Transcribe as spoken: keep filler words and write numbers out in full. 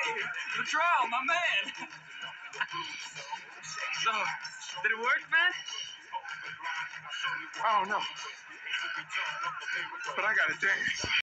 Latrell, my man. So, did it work, man? I don't know. But I gotta dance.